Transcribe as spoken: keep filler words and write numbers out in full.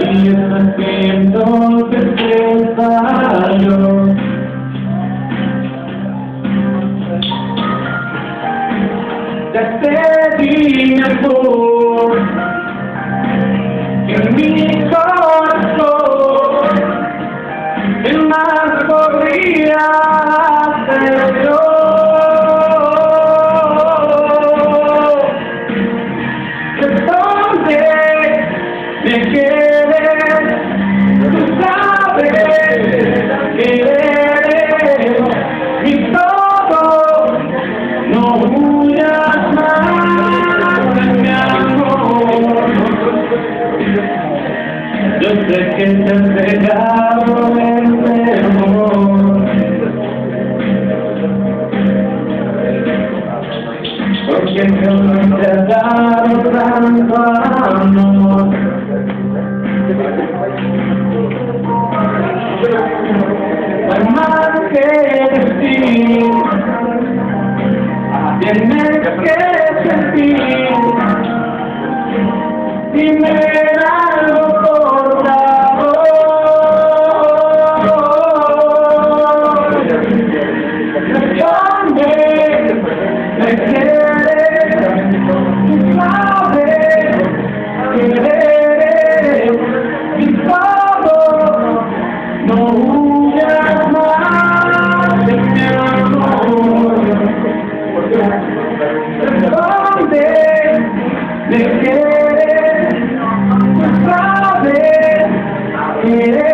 y el siento que te falló. Ya te di mejor que mi corazón, el más podría hacerlo. Me quieres, tú sabes que eres mi todo, no huyas más de mi amor. Yo sé que te has pegado este amor, porque yo no te he dado tanto amor. Hay más que decir, tienes que sentir, dime algo por favor. Responde, me quieres, tú sabes que eres mi todo, no huyas más de mi amor. Responde, me quieres, tú sabes que eres